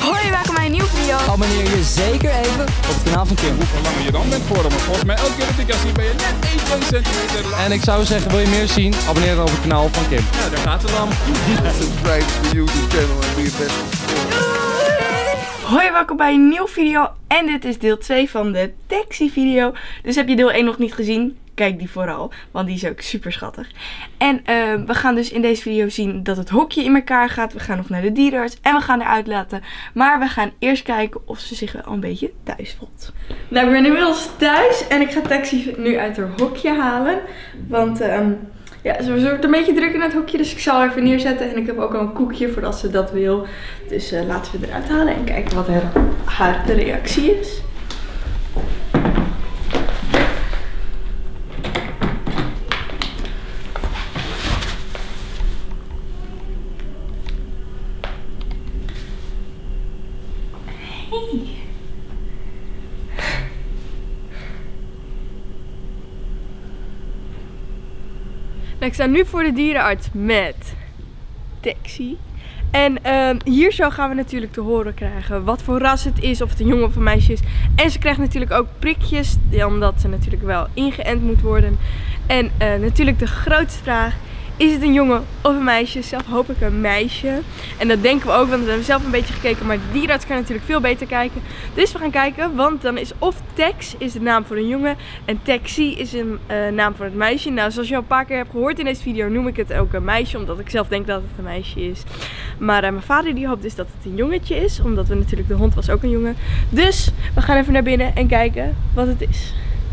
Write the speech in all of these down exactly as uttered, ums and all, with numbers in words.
Hoi, welkom bij een nieuwe video. Abonneer je zeker even op het kanaal van Kim. Hoe langer je dan bent voor hem, volgens mij elke keer dat ik jou zie ben je net één, twee centimeter lang. En ik zou zeggen, wil je meer zien? Abonneer dan op het kanaal van Kim. Ja, daar gaat het dan. Subscribe to the YouTube channel and be a best. Hoi, welkom bij een nieuwe video. En dit is deel twee van de Taxi video. Dus heb je deel één nog niet gezien? Kijk die vooral, want die is ook super schattig. En uh, we gaan dus in deze video zien dat het hokje in elkaar gaat. We gaan nog naar de dierenarts en we gaan eruit laten. Maar we gaan eerst kijken of ze zich wel een beetje thuis voelt. Nou, ik ben inmiddels thuis en ik ga Taxi nu uit haar hokje halen. Want um, ja, ze wordt een beetje druk in het hokje, dus ik zal haar even neerzetten. En ik heb ook al een koekje voor als ze dat wil. Dus uh, laten we eruit halen en kijken wat haar, haar reactie is. Hey. Nou, ik sta nu voor de dierenarts met Taxi. En uh, hier zo gaan we natuurlijk te horen krijgen wat voor ras het is, of het een jongen of een meisje is. En ze krijgt natuurlijk ook prikjes, omdat ze natuurlijk wel ingeënt moet worden. En uh, natuurlijk de grootste vraag: is het een jongen of een meisje? Zelf hoop ik een meisje. En dat denken we ook, want we hebben zelf een beetje gekeken. Maar de dierenarts kan natuurlijk veel beter kijken. Dus we gaan kijken, want dan is of Tex is de naam voor een jongen. En Taxi is een uh, naam voor het meisje. Nou, zoals je al een paar keer hebt gehoord in deze video, noem ik het ook een meisje. Omdat ik zelf denk dat het een meisje is. Maar uh, mijn vader die hoopt dus dat het een jongetje is. Omdat we natuurlijk, de hond was ook een jongen. Dus we gaan even naar binnen en kijken wat het is.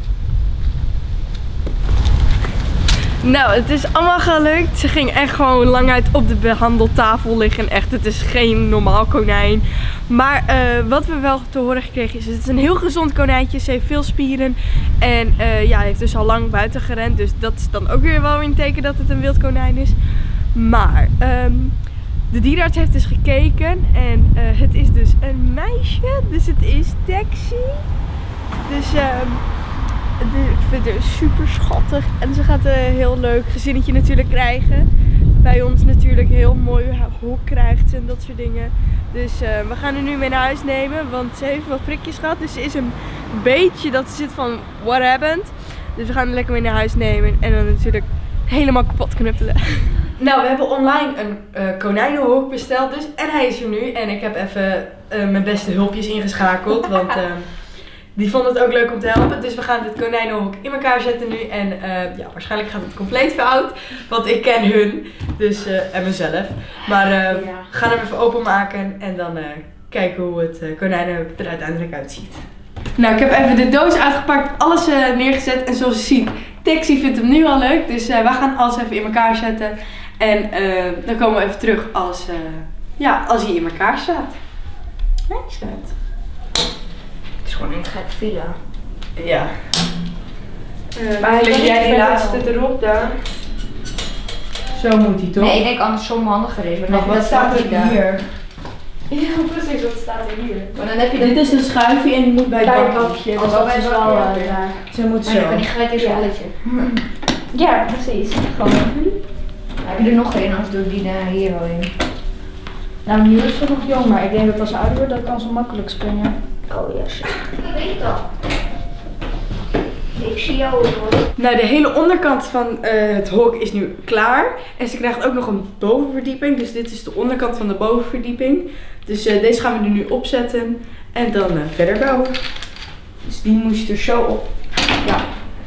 Nou, het is allemaal gelukt. Ze ging echt gewoon lang uit op de behandeltafel liggen. Echt, het is geen normaal konijn. Maar uh, wat we wel te horen gekregen is, het is een heel gezond konijntje. Ze heeft veel spieren. En uh, ja, heeft dus al lang buiten gerend. Dus dat is dan ook weer wel een teken dat het een wild konijn is. Maar um, de dierenarts heeft dus gekeken. En uh, het is dus een meisje. Dus het is Taxi. Dus um, ik vind het super schattig en ze gaat een heel leuk gezinnetje natuurlijk krijgen. Bij ons natuurlijk een heel mooi hok krijgt en dat soort dingen. Dus uh, we gaan haar nu mee naar huis nemen, want ze heeft wat prikjes gehad. Dus ze is een beetje dat ze zit van what happened. Dus we gaan haar lekker mee naar huis nemen en dan natuurlijk helemaal kapot knuppelen. Nou, we hebben online een uh, konijnenhok besteld dus en hij is er nu. En ik heb even uh, mijn beste hulpjes ingeschakeld, want uh, die vonden het ook leuk om te helpen. Dus we gaan dit konijnenhok in elkaar zetten nu. En uh, ja, waarschijnlijk gaat het compleet fout. Want ik ken hun. Dus, uh, en mezelf. Maar uh, ja. we gaan hem even openmaken. En dan uh, kijken hoe het uh, konijnenhok er uiteindelijk uitziet. Nou, ik heb even de doos uitgepakt. Alles uh, neergezet. En zoals je ziet, Taxi vindt hem nu al leuk. Dus uh, we gaan alles even in elkaar zetten. En uh, dan komen we even terug als, uh, ja, als hij in elkaar staat. Nee, schat. Het is gewoon een gek villa. Ja. Uh, maar leg jij die laatste erop daar? Zo moet hij toch? Nee, ik denk andersom handiger is. Maar wat staat er hier? Ja, precies, wat staat er hier? Maar dan heb je dit is een schuifje en die moet bij het bakje. Dus dat is wel uh, ja. Zo moet zo. Maar dan kan die geit eerst ja. balletje. Ja, precies. Gewoon. Heb je er nog een, anders doe ik die uh, hier wel in. Nou, nu is ze nog jong, maar ik denk dat als ze ouder wordt, dat kan ze makkelijk springen. Oh ja, shit. Ik weet het al. Ik zie jou hoor. Nou, de hele onderkant van uh, het hok is nu klaar. En ze krijgt ook nog een bovenverdieping. Dus dit is de onderkant van de bovenverdieping. Dus uh, deze gaan we er nu opzetten. En dan uh, verder bouwen. Dus die moest er zo op. Ja.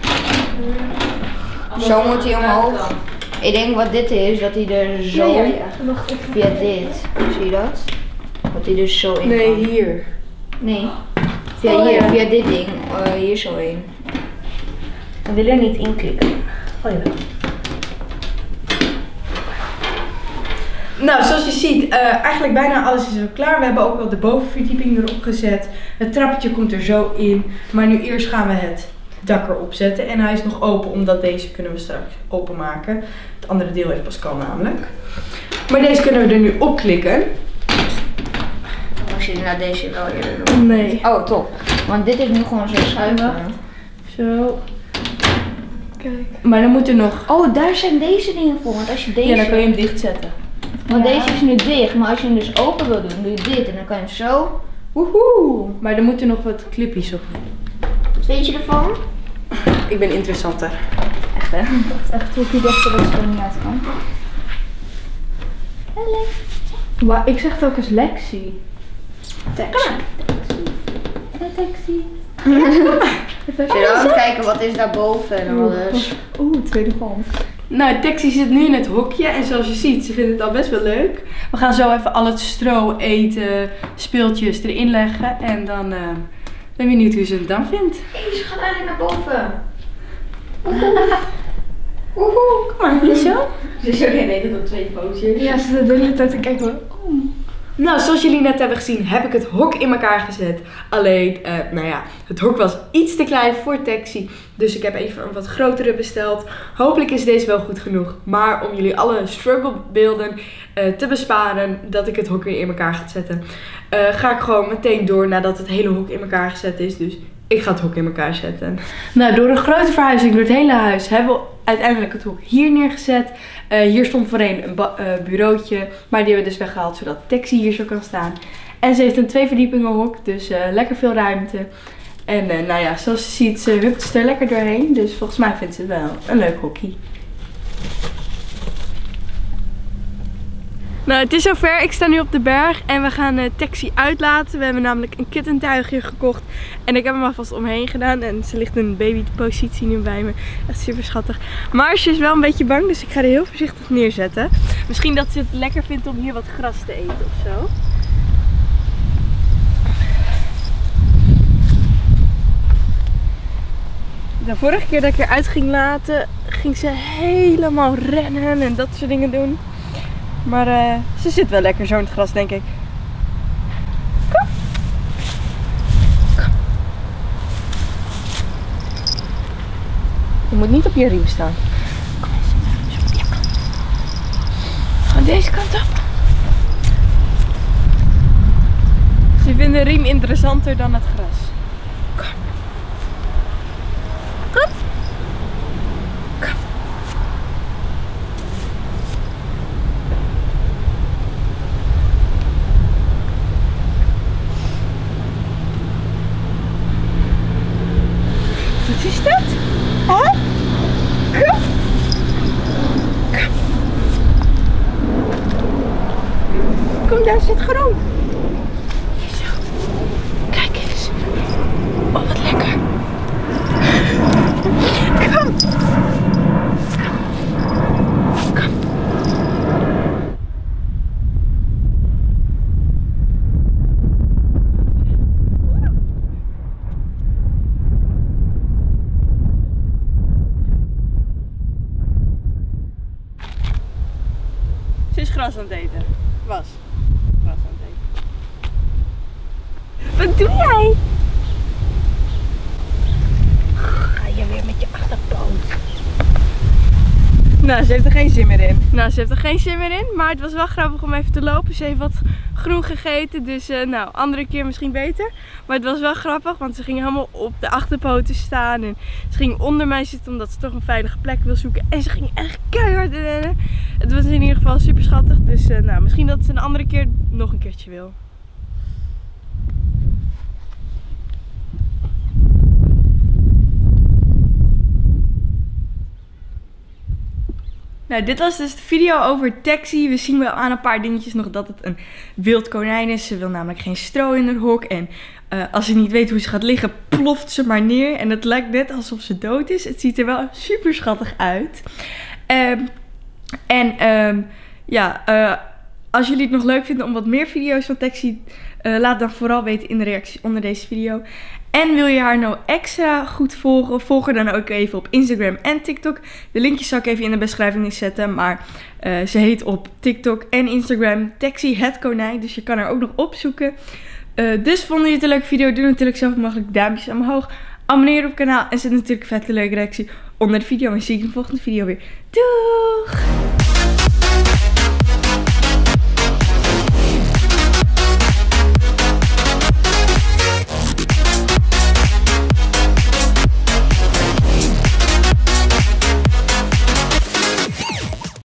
Zo moet hij omhoog. Ik denk wat dit is, dat hij er zo, ja, ja, ja. via dit, zie je dat? Dat hij er zo in Nee, kan. hier. Nee, via oh, hier, ja. via dit ding, uh, hier zo in. Ik wil er niet inklikken. Oh ja. Nou, zoals je ziet, uh, eigenlijk bijna alles is al klaar. We hebben ook wel de bovenverdieping erop gezet. Het trappetje komt er zo in. Maar nu eerst gaan we het dak erop zetten. En hij is nog open, omdat deze kunnen we straks openmaken. Het andere deel heeft Pascal namelijk. Maar deze kunnen we er nu op klikken. Als je naar deze wel eerder doet. Nee. Oh, top. Want dit is nu gewoon zo schuiven. Zo. Kijk. Maar dan moet er nog... Oh, daar zijn deze dingen voor. Want als je deze... Ja, dan kan je hem dichtzetten. Want Ja. deze is nu dicht, maar als je hem dus open wil doen, doe je dit en dan kan je hem zo. Woehoe! Maar er moeten nog wat clipjes op. Wat vind je ervan? Ik ben interessanter. Echt hè? Even trucje dachten dat ze er niet uit kan. Wauw, ik zeg het ook als Lexi. Taxi. Taxi. Als je dan kijken wat is daarboven en alles. Oeh, tweede hand. Nou, Taxi zit nu in het hokje en zoals je ziet, ze vindt het al best wel leuk. We gaan zo even al het stro, eten, speeltjes erin leggen en dan uh, ben ik benieuwd hoe ze het dan vindt. Hé, ze gaat eigenlijk naar boven. Woehoe, kom maar, niet zo. Ze is ook geen eten op twee pootjes. Ja, ze zit de hele tijd te kijken. Nou, zoals jullie net hebben gezien, heb ik het hok in elkaar gezet. Alleen, uh, nou ja, het hok was iets te klein voor Taxi. Dus ik heb even een wat grotere besteld. Hopelijk is deze wel goed genoeg. Maar om jullie alle strugglebeelden uh, te besparen dat ik het hok weer in elkaar ga zetten, uh, ga ik gewoon meteen door nadat het hele hok in elkaar gezet is. Dus ik ga het hok in elkaar zetten. Nou, door een grote verhuizing door het hele huis hebben we uiteindelijk het hok hier neergezet. Uh, hier stond voorheen een uh, bureautje, maar die hebben we dus weggehaald zodat Taxi hier zo kan staan. En ze heeft een twee verdiepingen hok, dus uh, lekker veel ruimte. En uh, nou ja, zoals je ziet, ze hupt er lekker doorheen. Dus volgens mij vindt ze het wel een leuk hokje. Nou, het is zover. Ik sta nu op de berg en we gaan uh, Taxi uitlaten. We hebben namelijk een kittentuigje gekocht. En ik heb hem alvast omheen gedaan. En ze ligt in een babypositie nu bij me. Echt super schattig. Maar ze is wel een beetje bang, dus ik ga er heel voorzichtig neerzetten. Misschien dat ze het lekker vindt om hier wat gras te eten of zo. De vorige keer dat ik eruit ging laten, ging ze helemaal rennen en dat soort dingen doen. Maar uh, ze zit wel lekker zo in het gras, denk ik. Kom. Kom. Je moet niet op je riem staan. Kom eens. Zo, ja. Gewoon deze kant op. Ze vinden de riem interessanter dan het gras. Kom. Kom. Kom. Wat is dat? Oh? Kom. Kom. Kom, daar zit grond. Zo. Kijk eens. Oh, wat lekker. Kom. Kom. Kom. Ze is gras aan het eten. Was. Gras aan het eten. Wat doe jij? Ga je weer met je achterpoot. Nou, ze heeft er geen zin meer in. Nou, ze heeft er geen zin meer in. Maar het was wel grappig om even te lopen. Ze heeft wat groen gegeten. Dus uh, nou, andere keer misschien beter. Maar het was wel grappig. Want ze ging helemaal op de achterpoten staan. En ze ging onder mij zitten omdat ze toch een veilige plek wil zoeken. En ze ging echt keihard rennen. Het was in ieder geval super schattig. Dus uh, nou, misschien dat ze een andere keer nog een keertje wil. Nou, dit was dus de video over Taxi. We zien wel aan een paar dingetjes nog dat het een wild konijn is. Ze wil namelijk geen stro in haar hok. En uh, als ze niet weet hoe ze gaat liggen, ploft ze maar neer. En het lijkt net alsof ze dood is. Het ziet er wel super schattig uit. Um, en um, ja, uh, als jullie het nog leuk vinden om wat meer video's van Taxi, uh, laat dan vooral weten in de reacties onder deze video. En wil je haar nou extra goed volgen, volg haar dan ook even op Instagram en TikTok. De linkjes zal ik even in de beschrijving zetten. Maar uh, ze heet op TikTok en Instagram Taxi het konijn. Dus je kan haar ook nog opzoeken. Uh, dus vonden jullie het een leuke video? Doe natuurlijk zoveel mogelijk duimpjes omhoog. Abonneer op het kanaal en zet natuurlijk een vette leuke reactie onder de video. En zie ik in de volgende video weer. Doeg!